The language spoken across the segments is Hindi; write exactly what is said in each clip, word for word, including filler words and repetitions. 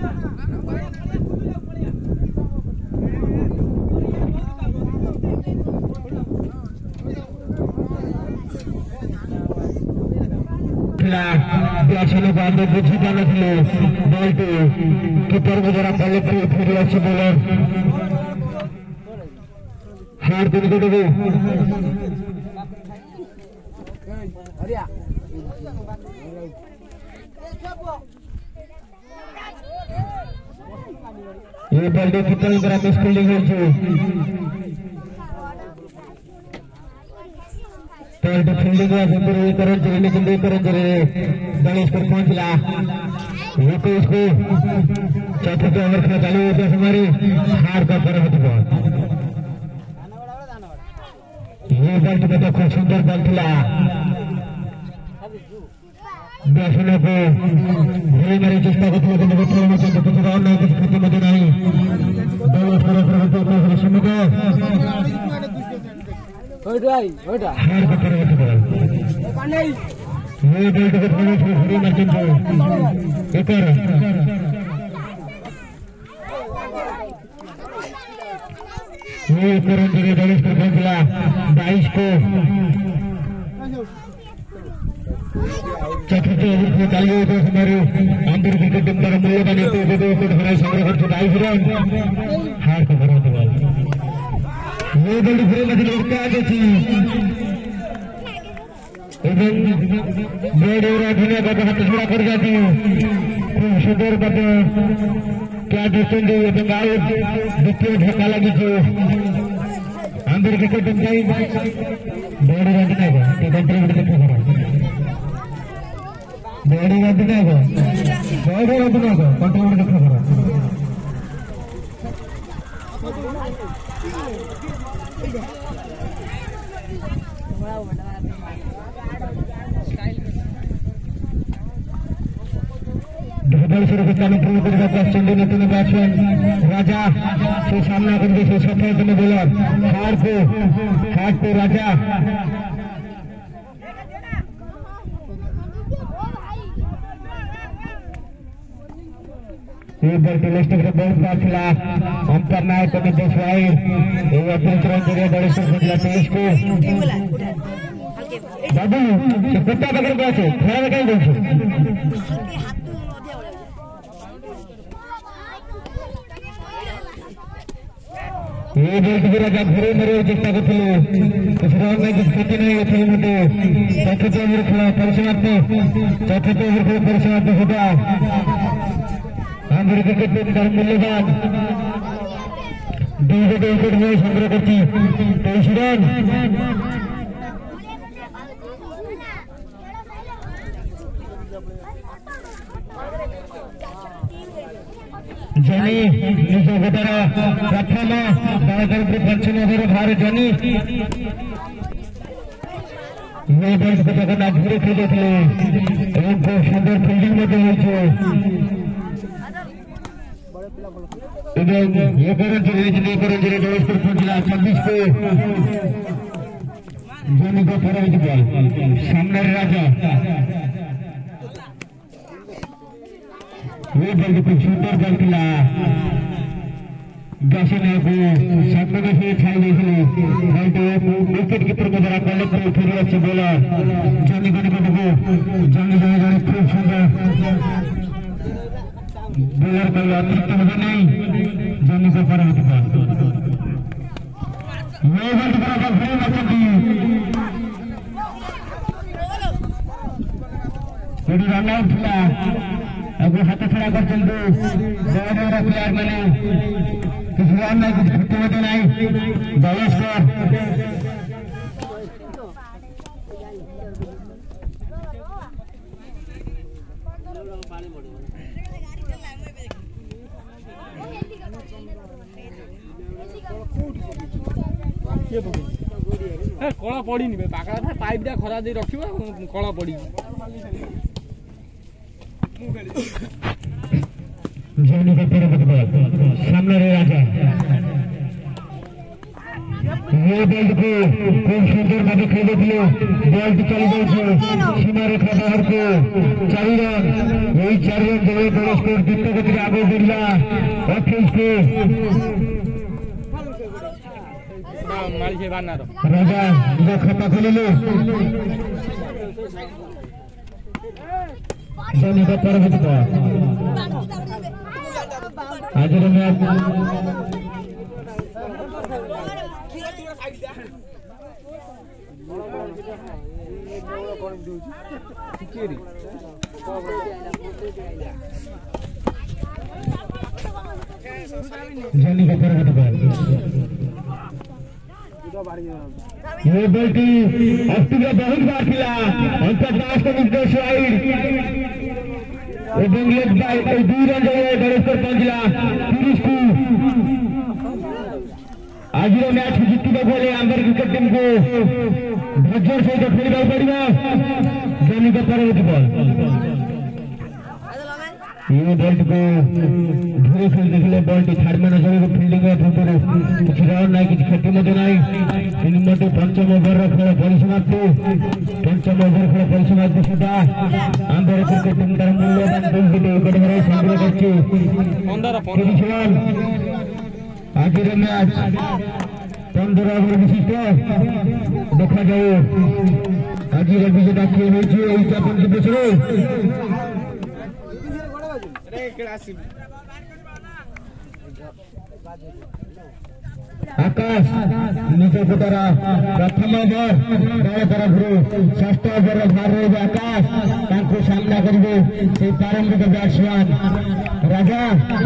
ब्याचने बाद में बुझी जाना थे बॉल पे कीपर को जरा पहले फिर अच्छे बॉलर हार दिन को दे ये बॉल दे कितना बड़ा मिस फील्डिंग है तो फील्डिंग है करण जरे लेकिन दे करण जरे गणेश पर पहुंचला वो तो उसको चौथे ओवर खेला चालू होता हमारी हार का पर बॉल ये बॉल तो देखो सुंदर बॉल था बैट्समैन को भले मेरे चेष्टा को थोड़ा सा थोड़ा सा तो कुछ और नहीं कुछ खेती मत नहीं दो ओवर पर तो तो सुन को ओडाई ओडा हार का पर बॉल पानी ये बॉल तो थोड़ा सा फ्री मार्जिन को एक और ये करण जरे बाईस पर पहुंचला बाईस को चतुर्थ ओवर में चालू होता है हमारे आंध्र क्रिकेट टीम द्वारा मूल्यवान एक विकेट हमारे संग्रह करते बाईस रन हार का भरा बॉल ये बॉल फिर मध्य लौटते आगे थी एवं बॉल और धुनिया का हाथ छोड़ा कर जाती है खूब सुंदर बात क्या डिस्टेंस है ये बंगाल द्वितीय धक्का लगी थी आंध्र क्रिकेट टीम का बॉल रन नहीं हुआ तो कंट्रोल देखो बॉडी रद्द नहीं हो बॉडी रद्द नहीं हो कंट्रोल देखो करो डबल शुरू करता है प्रूव करेगा क्वेश्चन देने के बैट्समैन राजा से सामना करके से सफल में बॉलर हार को हार को राजा ये बॉल के लेफ्ट के बहुत बार खिला अंपायर नायक को निर्देश आए ये अतिरिक्त रन जगह बड़े से खेला तेज को बाबू से कुत्ता पकड़ के आछे खड़ा लगाई दो ये बॉल के राजा घरे मेरे चेष्टा करथिले कुछ रन में कुछ खेती नहीं होती मते चौथे ओवर खेला परिसमाप्ति चौथे ओवर को परिसमाप्ति होता आंध्र क्रिकेट टीम का मूल्यवान दो विकेट में संग्रह करती तेईस रन जनी निज गोटार प्रथम दल पंचम ओवर बाहर जनी ये बॉल को जगन्नाथ घूरे खेलते थे सुंदर फील्डिंग में ये करण जरे ये करण जरे डोस पर पहुंचला छब्बीस को जनी को फरक बॉल सामने राजा ये बॉल को सुंदर बॉल खेला बैट्समैन को सामने से छाई देखले बॉल तो विकेट कीपर को जरा कलेक्ट कर फिर अच्छे बॉलर जनी को को जनी जनी खूब सुंदर बॉलर का अतिरिक्त मुझे नहीं जनी को पर होता ये बॉल का बॉल फिर बचती थोड़ी रन आउट था अब हाथ खड़ा कर चल दो बॉल और प्लेयर मैंने कुछ रन नहीं कुछ घुटने में नहीं बॉल स्कोर कला पड़ी पाका पाइप टा खरा दे रखिबा कला पड़ी जनी का तेरे बॉल सामने रे राजा ये बॉल को खूब सुंदर भाव खेले दिए बॉल चली जाए सीमा रेखा बाहर को चार रन यही चार रन जो बड़ा स्कोर द्वितीय गति आगे बढ़ला अट्ठाईस को राजा निज खाता खोलिले परवर्ती आज मैच जनी का परवर्ती बॉल ये बल्टी अक्टूबर बहुत बार खिला अंतर्राष्ट्रीय को निर्देश वाइड এবং লেগ বাই এই দুই রান জয়ে গড়েশ্বর পঞ্জিলা তিরিশ কু আজির ম্যাচ জিতিবা বলে আমার ক্রিকেট টিম को ধৈর্যের সহিত খেলিବାକୁ পড়িব জনিক পরবর্তী বল ये बॉल को धीरे खेल देखले बॉल टी थार्ड मैन जगह फील्डिंग है भूतर कुछ रन नहीं कुछ क्षति मध्य नहीं इन मध्य पंचम ओवर रो खेल परिसमाप्ति पंचम ओवर खेल परिसमाप्ति सुधा आंध्र क्रिकेट टीम तर मूल्यवान दुई विकेट विकेट हराई संग्रह करछि पंद्रह रन आजिर मैच पंद्रह ओवर विशिष्ट देखा जाए आजिर विजेता किए होइछि एई चापन दिवस आकाश निज पुटारा प्रथम ओवर दल तरफ षष्ठ ओवर भार रही आकाश सामना करेंगे से प्रारंभिक बैट्समैन राजा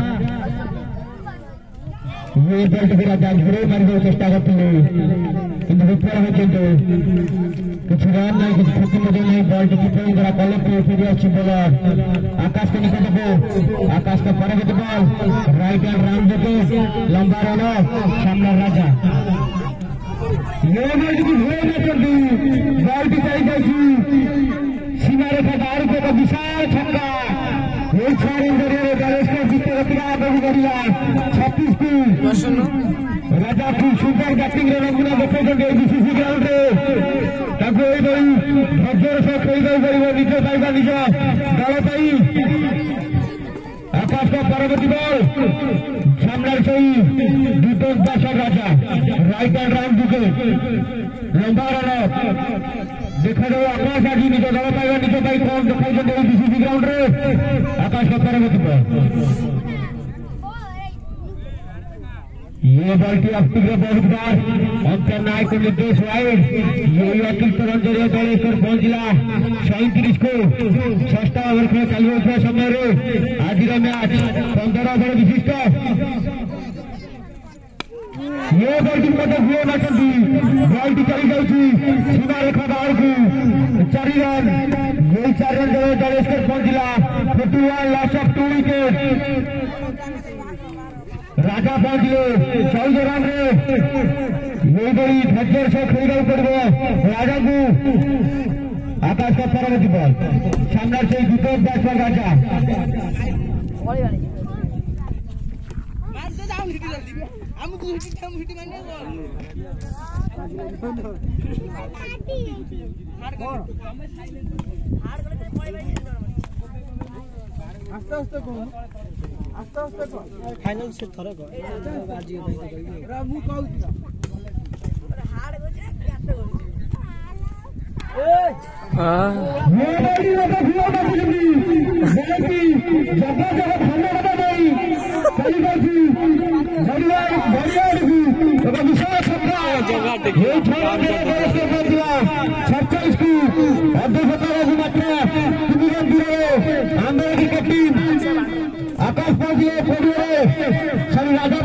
ये बल्ट भी राजा घुरे मारे चेष्टा करते किंतु विफल होते कुछ रन नहीं कुछ क्षति मध्य नहीं बॉल कीपिंग द्वारा कलेक्ट फिर अच्छी बॉलर आकाश के निकट को आकाश का परवर्ती बॉल राइट हैंड राउंड देके लंबा रन सामने राजा ये मैच की घुरे न कर दी बॉल की चली गई सीमा रेखा बाहर को विशाल छक्का एक चार इंजरी गणेश जीते रखा बढ़िया छत्तीस की राजा खूब सुपर बैटिंग नमूना देखते बीसीसी ग्राउंड धैर्यर सह खेल निज पाइबा निज दल आकाश का परवर्ती बॉल सामने सही Deepak Das Raja right hand round wicket लंबा रन देखा जाए आकाश आज निज दल पाइबा निज पाई कौन देखा बीसीसी ग्राउंड आकाश का परवर्ती बॉल ये बॉल की अक्टूबर बहुत बार अंतर नायक को निर्देश वाइड ये अतिरिक्त रन जरिए दलेश्वर पहुंचला सैंतीस को षष्ठ ओवर खेल चालू होता समय आज मैच पंद्रह ओवर विशिष्ट ये बॉल मत हुए न बॉल चली जाऊँगी सीमा रेखा बाहर को चार रन ये चार रन जरिए दलेश्वर पहुंचला forty one loss of two wicket Raja पहुंचले चौदह रन ये बड़ी धैर्य से खेल पड़े राजा को आकाश का परवर्ती बॉल सामने से दीपक बैट्समैन राजा आस्ते आस्ते आस्ते आस्ते फाइनल से थरे को आज ये भाई तो रा मु कहू हार गो जे आस्ते गो ए हां ये बड़ी लगा हुआ ना जल्दी जल्दी जगह जगह खाना बता नहीं चली गई बढ़िया बढ़िया तो विशाल छक्का जगह ये छोड़ के बड़े से कर दिया सत्ताईस की अद्भुत मात्रा तीन रन दिए आंध्र की टीम आकाश पहुंचे सभी राजा